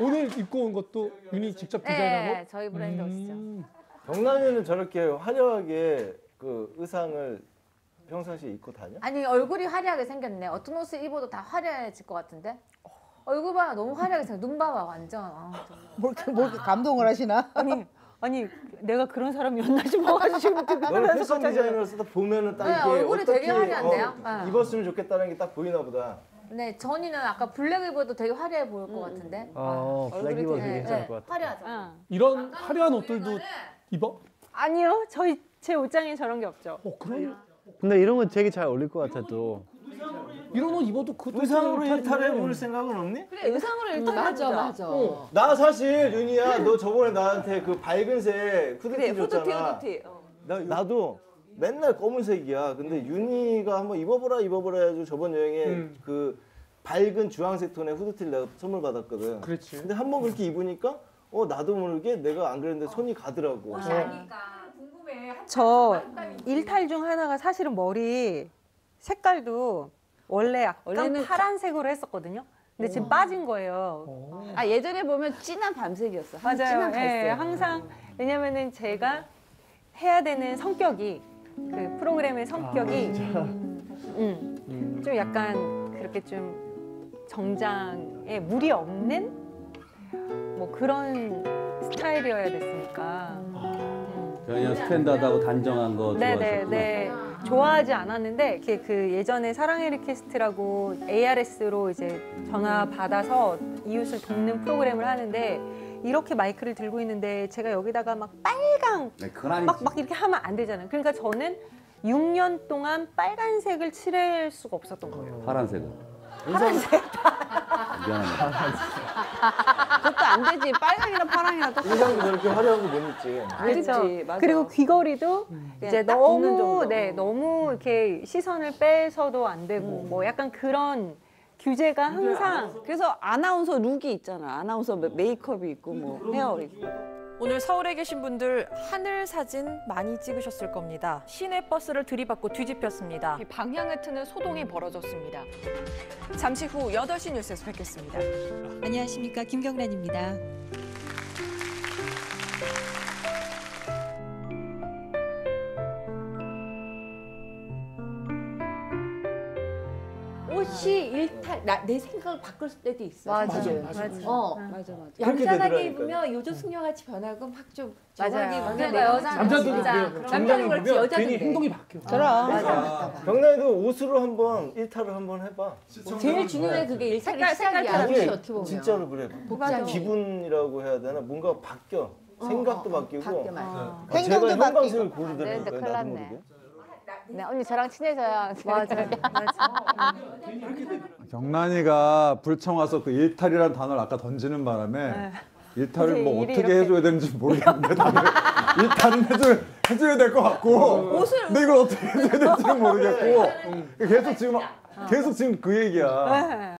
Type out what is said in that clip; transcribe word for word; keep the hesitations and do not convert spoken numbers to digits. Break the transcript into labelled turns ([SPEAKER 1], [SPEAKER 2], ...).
[SPEAKER 1] 오늘 입고 온 것도 윤희 직접 디자인한 거?
[SPEAKER 2] 네, 저희 브랜드 옷이죠.
[SPEAKER 1] 음.
[SPEAKER 3] 경란이는 저렇게 화려하게 그 의상을 평상시에 입고 다녀?
[SPEAKER 2] 아니 얼굴이 화려하게 생겼네. 어떤 옷을 입어도 다 화려해질 것 같은데? 얼굴 봐, 너무 화려하게 생겼. 눈 봐봐, 완전. 아,
[SPEAKER 4] 뭘 이렇게, 뭘 이렇게 감동을 하시나?
[SPEAKER 5] 아니 아니 내가 그런 사람이었나 싶어가지고 지금
[SPEAKER 3] 너는 패션 디자이너로서 딱 보면은 딱
[SPEAKER 2] 네,
[SPEAKER 3] 이게
[SPEAKER 2] 얼굴이
[SPEAKER 3] 어떻게
[SPEAKER 2] 되게 화려한데요?
[SPEAKER 3] 어,
[SPEAKER 2] 네.
[SPEAKER 3] 입었으면 좋겠다는 게 딱 보이나 보다.
[SPEAKER 2] 네, 전이는 아까 블랙 입어도 되게 화려해 보일 것 같은데?
[SPEAKER 6] 어, 블랙 입어도
[SPEAKER 2] 되게-
[SPEAKER 6] 괜찮을
[SPEAKER 2] 네,
[SPEAKER 6] 것 같아.
[SPEAKER 2] 화려하죠.
[SPEAKER 5] 어.
[SPEAKER 1] 이런 화려한 옷들도 입어?
[SPEAKER 5] 아니요, 저희 제 옷장에 저런 게 없죠.
[SPEAKER 1] 어, 그럼
[SPEAKER 6] 근데 이런 건 되게 잘 어울릴 것 같아 또.
[SPEAKER 1] 이런 옷 입어도 그
[SPEAKER 3] 의상으로 일탈을 해볼 생각은 없니?
[SPEAKER 7] 그래 의상으로 일단
[SPEAKER 2] 맞아,
[SPEAKER 7] 해보자.
[SPEAKER 2] 맞아.
[SPEAKER 7] 어.
[SPEAKER 3] 나 사실 윤희야 너 저번에 나한테 그 밝은색 후드티
[SPEAKER 7] 그래 후드티
[SPEAKER 3] 줬잖아.
[SPEAKER 7] 후드티. 어.
[SPEAKER 3] 나, 나도 맨날 검은색이야. 근데 윤희가 한번 입어보라 입어보라 해가지고 저번 여행에
[SPEAKER 1] 음.
[SPEAKER 3] 그 밝은 주황색 톤의 후드티를 내가 선물 받았거든.
[SPEAKER 1] 그렇지.
[SPEAKER 3] 근데 한 번 그렇게 입으니까 어 나도 모르게 내가 안 그랬는데 손이 가더라고.
[SPEAKER 5] 저 일탈 중 하나가 사실은 머리 색깔도 원래 약간
[SPEAKER 7] 원래는
[SPEAKER 5] 파란색으로 했었거든요. 근데 지금 빠진 거예요.
[SPEAKER 7] 아 예전에 보면 진한 밤색이었어. 한
[SPEAKER 5] 맞아요.
[SPEAKER 7] 진한 갈색.
[SPEAKER 5] 예, 항상 왜냐면은 제가 해야 되는 성격이 그 프로그램의 성격이 음, 좀 약간 그렇게 좀 정장에 무리 없는 뭐 그런 스타일이어야 됐으니까.
[SPEAKER 8] 그냥 스탠다드하고 단정한 거
[SPEAKER 5] 네네
[SPEAKER 8] 좋아하셨구나.
[SPEAKER 5] 네. 좋아하지 않았는데 이렇게 그 예전에 사랑의 리퀘스트라고 에이아르에스로 이제 전화 받아서 이웃을 돕는 프로그램을 하는데 이렇게 마이크를 들고 있는데 제가 여기다가 막 빨강
[SPEAKER 8] 네, 그건 아니지.
[SPEAKER 5] 막, 막 이렇게 하면 안 되잖아요. 그러니까 저는 육 년 동안 빨간색을 칠할 수가 없었던 거예요.
[SPEAKER 8] 파란색은.
[SPEAKER 5] 파란색.
[SPEAKER 8] 미안합니다.
[SPEAKER 7] 그것도 안 되지. 빨강이랑 파랑이랑 똑같아.
[SPEAKER 3] 의상도 저렇게 화려한 거 못 입지.
[SPEAKER 7] 그렇지. 맞아.
[SPEAKER 5] 그리고 귀걸이도 이제
[SPEAKER 7] 그냥 딱 붙는
[SPEAKER 5] 너무
[SPEAKER 7] 정도.
[SPEAKER 5] 네 너무 이렇게 시선을 빼서도 안 되고 뭐 약간 그런 규제가 항상
[SPEAKER 7] 그래서 아나운서 룩이 있잖아. 아나운서 메- 메이크업이 있고 뭐 헤어 있고.
[SPEAKER 9] 오늘 서울에 계신 분들 하늘 사진 많이 찍으셨을 겁니다. 시내 버스를 들이받고 뒤집혔습니다. 방향을 트는 소동이 벌어졌습니다. 잠시 후 여덟 시 뉴스에서 뵙겠습니다.
[SPEAKER 10] 안녕하십니까, 김경란입니다.
[SPEAKER 11] 옷이 일탈, 나, 내 생각을 바꿀 때도 있어.
[SPEAKER 2] 맞아,
[SPEAKER 11] 사실은.
[SPEAKER 2] 맞아.
[SPEAKER 11] 어,
[SPEAKER 7] 맞아 맞아.
[SPEAKER 3] 그렇게
[SPEAKER 11] 얌전하게
[SPEAKER 3] 되더라니까요.
[SPEAKER 11] 입으면 요조 승려같이 변하고 막좀
[SPEAKER 2] 맞아요. 그러니까 여자는
[SPEAKER 1] 남자들도
[SPEAKER 2] 진짜
[SPEAKER 1] 그래요.
[SPEAKER 2] 그런
[SPEAKER 1] 정장
[SPEAKER 11] 남자는 그렇지,
[SPEAKER 1] 입으면
[SPEAKER 11] 여자도
[SPEAKER 1] 괜히
[SPEAKER 11] 그래.
[SPEAKER 1] 행동이 바뀌어.
[SPEAKER 4] 그럼.
[SPEAKER 3] 경란이도 옷으로 한번 일탈을 한번 해봐.
[SPEAKER 11] 제일 중요한 그게 일탈의
[SPEAKER 2] 색깔, 색깔
[SPEAKER 11] 시작이야.
[SPEAKER 3] 이게
[SPEAKER 11] 옷이 어떻게 보면.
[SPEAKER 3] 진짜로 그래.
[SPEAKER 11] 맞아.
[SPEAKER 3] 기분이라고 해야 되나? 뭔가 바뀌어. 생각도 바뀌고.
[SPEAKER 11] 바뀌어, 맞아.
[SPEAKER 3] 아,
[SPEAKER 4] 행동도
[SPEAKER 3] 제가
[SPEAKER 4] 바뀌고.
[SPEAKER 3] 형광색을
[SPEAKER 2] 네,
[SPEAKER 3] 고르더라고요.
[SPEAKER 2] 근데 큰일
[SPEAKER 3] 나도
[SPEAKER 2] 났네.
[SPEAKER 3] 모르게.
[SPEAKER 2] 네, 언니 저랑 친해져야.
[SPEAKER 5] 맞아 맞아
[SPEAKER 12] 경란이가 불청 와서 그 일탈이라는 단어를 아까 던지는 바람에 일탈을
[SPEAKER 5] 이제
[SPEAKER 12] 뭐
[SPEAKER 5] 일이
[SPEAKER 12] 어떻게
[SPEAKER 5] 이렇게-
[SPEAKER 12] 해줘야 되는지 모르겠는데 다들 일탈은 해줘야, 해줘야 될 것 같고 근데 이걸 어떻게 해줘야 될지는 모르겠고 계속 지금 계속 지금 그 얘기야.